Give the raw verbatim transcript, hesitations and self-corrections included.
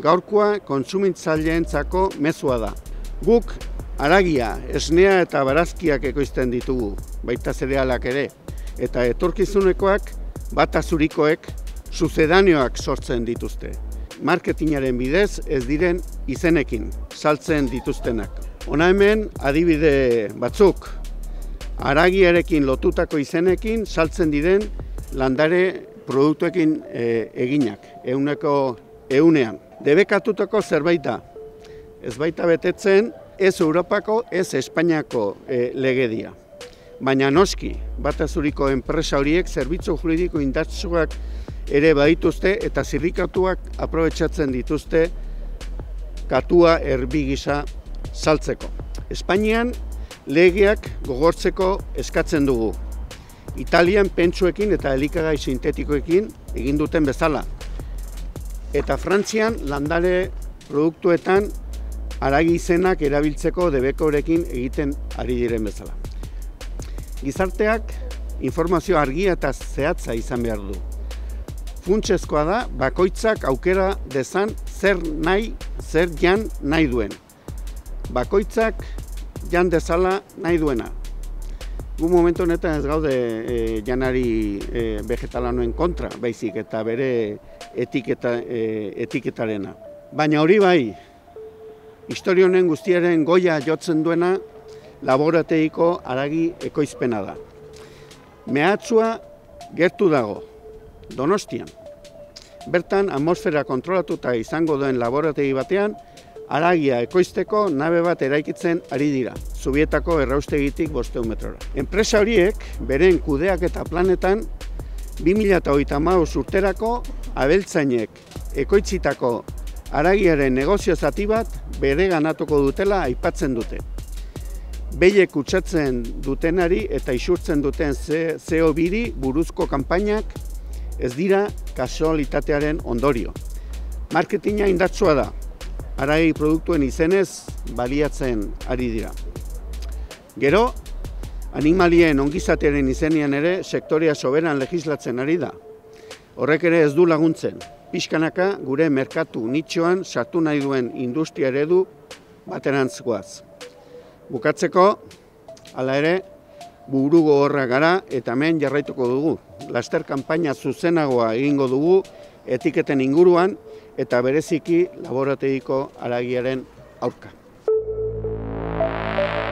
gaurkoa kontsumitzaileentzako mezua da. Guk haragia, esnea eta barazkiak ekoizten ditugu, baita zerealak ere, eta etorkizunekoak bata zurikoek suzedanioak sortzen dituzte. Marketingaren bidez ez diren izenekin saltzen dituztenak. Hona hemen adibide batzuk, haragiarekin lotutako izenekin saltzen diren landare produktuekin e, eginak, ehuneko ehunean. Debekatutako zerbait da, ez baita betetzen ez Europako, ez Espainiako e, legedia. Baina noski, bata zuriko enpresa horiek zerbitzu juridiko indartsuak ere badituzte eta zirrikatuak aprobetxatzen dituzte katua erbi gisa saltzeko. Espainian legeak gogortzeko eskatzen dugu. Italian pentsuekin eta elikagai sintetikoekin egin duten bezala. Eta Frantzian landare produktuetan haragi izenak erabiltzeko debekorekin egiten ari diren bezala. Gizarteak informazio argia eta zehatza izan behar du. Funtsezkoa da bakoitzak aukera dezan zer nahi, zer jan nahi duen. Bakoitzak jan dezala nahi duena. Gu momentu honetan ez gaude e, janari e, vegetalanoen kontra, baizik eta bere etiketa, e, etiketarena. Baina hori bai, historia honen guztiaren goia jotzen duena laborategiko haragi ekoizpena da. Mehatxua gertu dago, Donostian. Bertan atmosfera kontrolatuta izango duen laborategi batean, haragia ekoizteko nabe bat eraikitzen ari dira, Zubietako erraustegitik bostehun metrora. Enpresa horiek, beren kudeak eta planetan, bi mila hogeita hamabost urterako abeltzainek ekoitzitako haragiaren negozio zati bat bere ganatuko dutela aipatzen dute. Behiek kutsatzen dutenari eta isurtzen duten C O biri buruzko kanpainak ez dira kasualitatearen ondorio. Marketinga indartsua da, haragi produktuen izenez baliatzen ari dira. Gero, animalien ongizatearen izenean ere sektorea soberan legislatzen ari da. Horrek ere ez du laguntzen. Pixkanaka gure merkatu nitxoan sartu nahi duen industria eredu baterantz goaz. Bukatzeko, hala ere, buru gogorra gara eta hemen jarraituko dugu. Laster kanpaina zuzenagoa egingo dugu etiketen inguruan eta bereziki laborategiko haragiaren aurka.